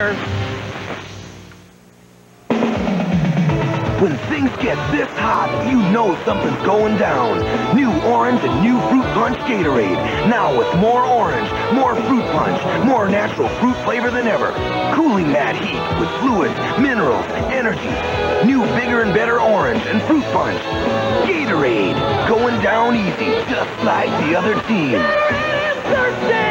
When things get this hot, you know something's going down. New orange and new fruit punch Gatorade. Now with more orange, more fruit punch, more natural fruit flavor than ever. Cooling that heat with fluids, minerals, energy. New bigger and better orange and fruit punch. Gatorade. Going down easy, just like the other team. I'm thirsty!